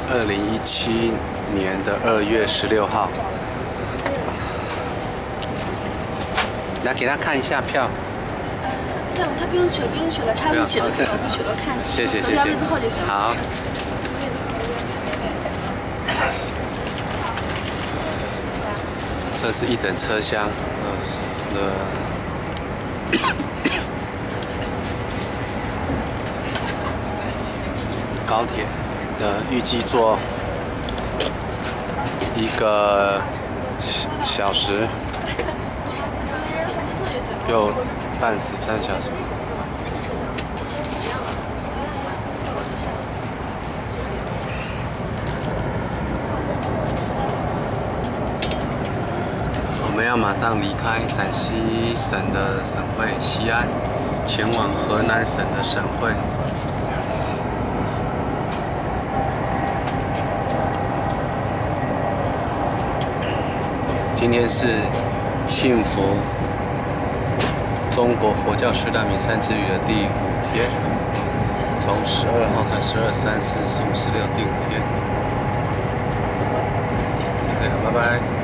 2017年的2月16号。来给他看一下票。 算了，他不用取了，不用取了，差不多取了，不取了，看。 谢谢。 留下位字号就行了。 好。这是一等车厢，高铁的预计坐1个小时，又半13小时。我们要马上离开陕西省的省会西安，前往河南省的省会。今天是幸福中国佛教十大名山之旅的第5天，从12号转12、13、14、15、16，第5天。OK， 好，拜拜。